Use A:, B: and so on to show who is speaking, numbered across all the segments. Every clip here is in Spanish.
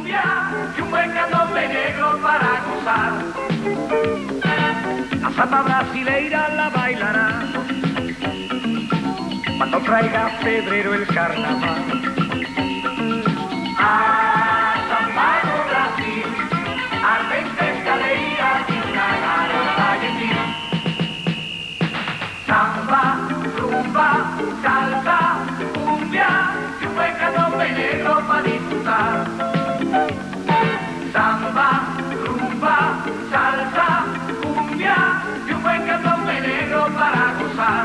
A: cumbia y un buen candombe negro para gozar. La samba brasileira la bailará cuando traiga febrero el carnaval. A San Pablo, Brasil, al 20 escaleras y una garota gentil. Samba, rumba, salsa, cumbia y un buen candombe negro para disfrutar. Samba, rumba, salsa, cumbia y un buen candombe negro para gozar.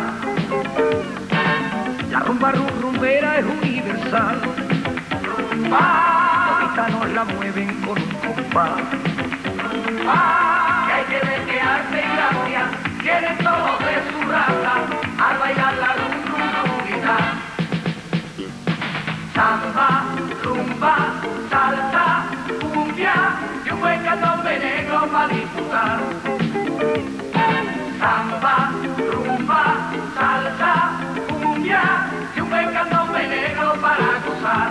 A: La rumba rumbera es universal. Rumba, los gitanos la mueven con un compás. Rumba, que hay que ver que arte y gracia tienen todos de su raza al bailar la rumbita. Samba, rumba, salsa, cumbia y un buen candombe negro para disfrutar. Samba, rumba, salsa, cumbia y un buen candombe negro para gozar.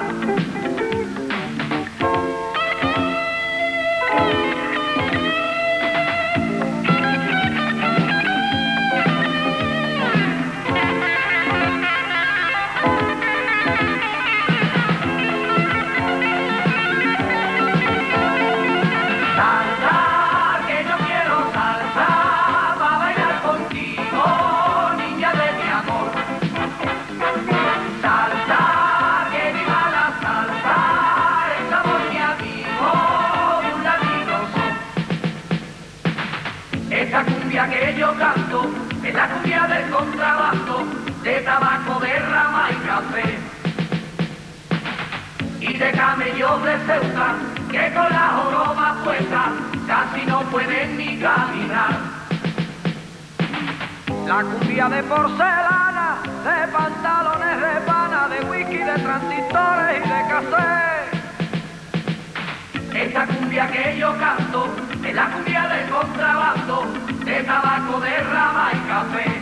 A: Esta cumbia que yo canto es la cumbia del contrabando, de tabaco, de rama y café. Y de camellos de Ceuta, que con las jorobas puestas casi no pueden ni caminar. La cumbia de porcelana, de pantalones de pana, de whisky, de transistores y de cassette. Esta cumbia que yo canto es la cumbia del contrabando, de tabaco, de rama y café.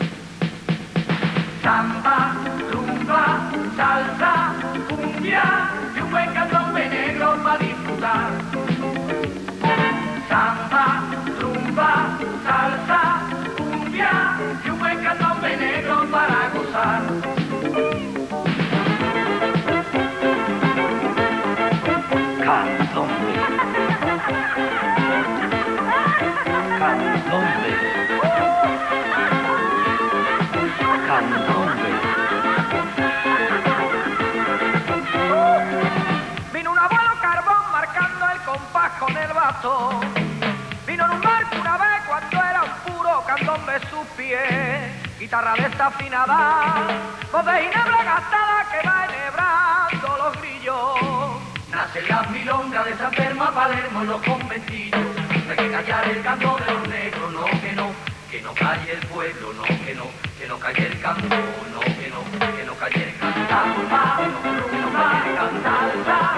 A: Samba, rumba, salsa, cumbia y un buen candombe negro para disfrutar. Samba, rumba, salsa, cumbia y un buen candombe negro para gozar. Candombe. Candombe. Candombe. Vino un abuelo carbón marcando el compás con el bastón. Vino en un barco una vez cuando era un puro candombe sus pies. Guitarra desafinada, voz de ginebra gastada que va enhebrando los grillos. Nace la milonga de San Telmo a Palermo en los conventillos. No hay que callar el canto de los negros, no, que no calle el pueblo, no, que no calle el canto, no, que no calle el canto, que no calle el canto.